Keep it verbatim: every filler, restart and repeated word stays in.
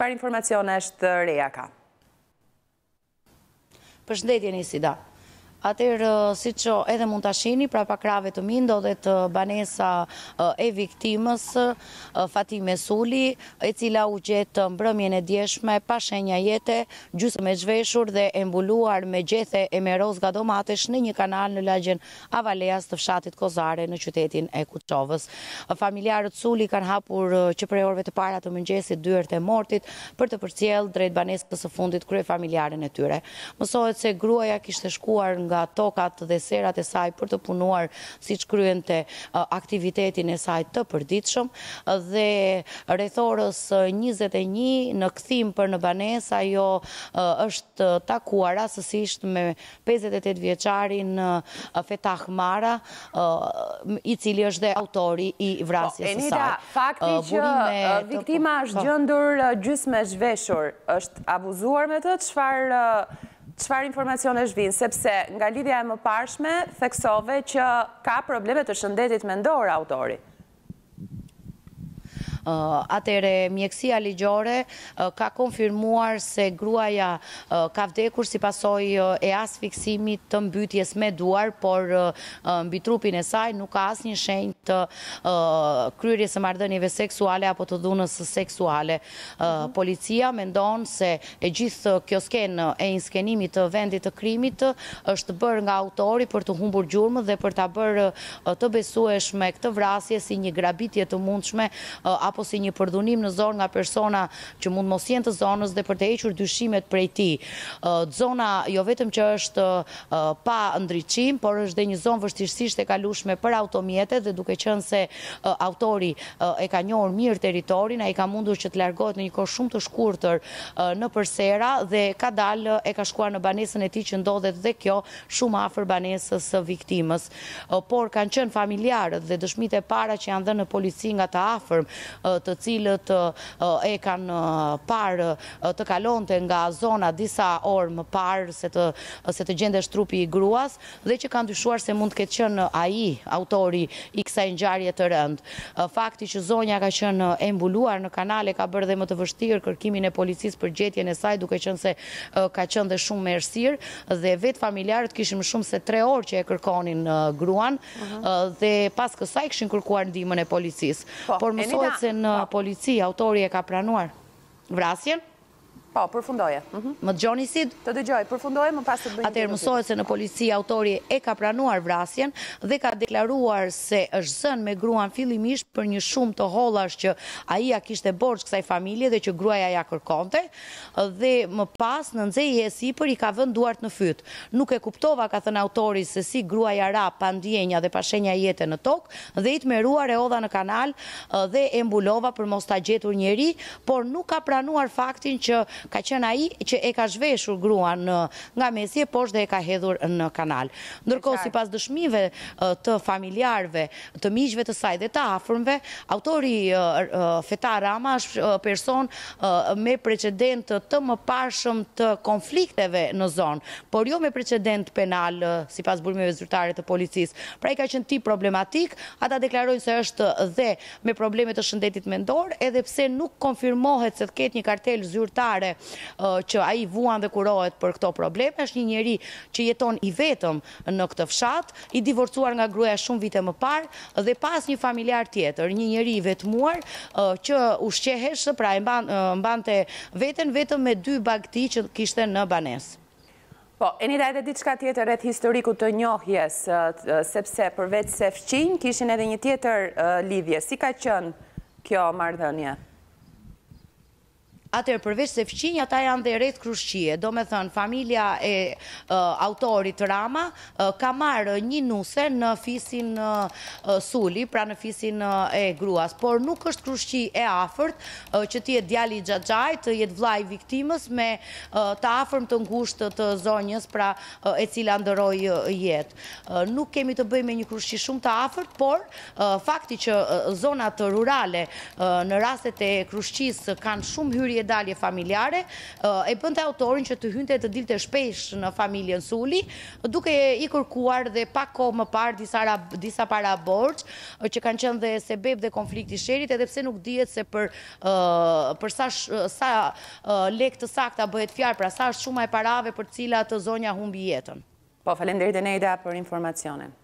Çfarë informacionesh të reja ka? Përshëndetje Nisida. Atëherë, si që edhe mund të shihni, prapa krave të mi ndodhet banesa e viktimës Fatime Suli, e cila u gjetë mbrëmjen e djeshme pa shenja jete, gjysmë e zhveshur dhe e mbuluar me gjethe e me rozga domatesh në një kanal në lagjen Avaleas të fshatit Kozare në qytetin e Kuçovës. Familjarët Suli kanë hapur që prej orëve të para të mëngjesit dyert e mortit për të përcjell drejt banesës së fundit kryefamiljaren e tyre. Mësohet se gruaja kishte shkuar nga nga tokat dhe serat e saj për të punuar si që kryente aktivitetin e saj të përditshëm dhe rreth orës njëzet e një në kthim për në banesë ajo është takuar rastësisht me pesëdhjetë e tetë vjeçarin Fetah Mara, i cili është dhe autori i vrasjes së saj. Fakti që viktima është gjendur gjysmë e zhveshur, është abuzuar me të, çfarë Çfarë informacionesh vijnë, sepse nga lidhja e mëparshme theksove që ka probleme të shëndetit mendor autori. Atëre mjekësia ligjore ka konfirmuar se gruaja ka vdekur si pasoj e asfiksimit të mbytjes me duar, por mbi trupin e saj nuk ka asnjë shenjë të kryerjes së marrëdhënieve seksuale apo të dhunës seksuale. Policia mendon se e gjithë kjo skenë e inskenimit të vendit të krimit është bërë nga autori për të humbur gjurmën dhe për ta bërë të besueshme këtë vrasje si një grabitje të mundshme apo si një përdhunim në zonë nga persona që mund mos jenë të zonës dhe për të hequr dyshimet prej tij. Zona jo vetëm që është pa ndriçim, por është dhe një zonë vështirësisht e kalueshme për automjetet dhe duke qenë se autori e ka njohur mirë territorin, ai ka mundur që të largohet në një kohë shumë të shkurtër në përsera dhe ka dalë e ka shkuar në banesën e tij që ndodhet dhe kjo shumë afër banesës së viktimës. Por kanë qenë familjarët dhe dëshmitë e para që janë dhënë në polici nga të afërm, të cilët e kanë parë të kalonte nga zona disa orë më parë se të, se të gjendesh trupi i gruas dhe që kanë dyshuar se mund të ketë qenë ai autori i kësaj ngjarje të rëndë. Fakti që zonja ka qenë e mbuluar në kanale ka bërë dhe më të vështirë kërkimin e policisë për gjetjen e saj, duke qenë se ka qenë dhe shumë me errësirë dhe vetë familjarët kishin më shumë se tre orë që e kërkonin gruan dhe pas kësaj kishin kërkuar ndihmën e policisë. Por mësohet se në polici autori e ka pranuar vrasjen. Po, përfundoje. Më dëgjoni Sid? Të dëgjoj, përfundoje, më pas të bëjmë. Atëherë mësohet se në polici autori e ka pranuar vrasjen dhe ka deklaruar se është zënë me gruan fillimisht për një shumë të hollash që ai ja kishte borxh kësaj familje dhe që gruaja ja kërkonte dhe më pas në nxehje e sipër i ka vënë duart në fyt. Nuk e kuptova, ka thënë autori, se si gruaja ra pa ndjenja dhe pa shenja jete në tokë dhe i tmeruar e odha në kanal dhe e mbulova për mos ta gjetur njeri, por nuk ka pranuar faktin që ka qenë ai që e ka zhveshur gruan nga mesje poshtë dhe e ka hedhur në kanal. Ndërkohë, sipas dëshmive të familjarëve, të miqve të saj dhe të afërmve, autori Fetah Rama është person me precedent të mëparshëm të konflikteve në zonë, por jo me precedent penal sipas burimeve zyrtare të policisë. Pra i ka qenë tip problematik, ata deklarojnë se është dhe me probleme të shëndetit mendor, edhe pse nuk konfirmohet se të ketë një kartel zyrtare që ai vuan dhe kurohet për këto probleme. Është një njeri që jeton i vetëm në këtë fshat, i divorcuar nga gruaja shumë vite më parë dhe pas një familjar tjetër, një njeri i vetmuar që ushqehesh, pra e mbante veten vetëm me dy bagti që kishte në banesë. Po, Enida, edhe diçka tjetër rreth historikut të njohjes, sepse përveç se fqinj kishin edhe një tjetër lidhje. Si ka qenë kjo marrëdhënie? Atëherë, përveç se fqinj, ata janë dhe rreth Krushqie. Do me thënë, familja e autorit Rama ka marrë një nuse në fisin Suli, pra në fisin e gruas, por nuk është Krushqi e afërt që ti jetë djali i xhaxhait, të jetë vllai i viktimës me të afërm të ngushtë të zonjës, pra e cila ndëroi jetë. Nuk kemi të bëjmë me një Krushqi shumë të afërt, por fakti që zonat rurale në rastet e Krushqisë kanë shumë hyrje dalje familjare, e bënte autorin që të hynte të dilte shpesh në familjen Suli, duke i kërkuar dhe pak kohë më parë disa, disa para borç, që kanë qenë dhe sebeb dhe konflikti sherit, edhe pse nuk dihet se për, uh, për sa, sa uh, lek të sakta bëhet fjalë, pra sa është shuma e parave për cilat zonja humbi jetën. Po, faleminderit Eneida për informacionin.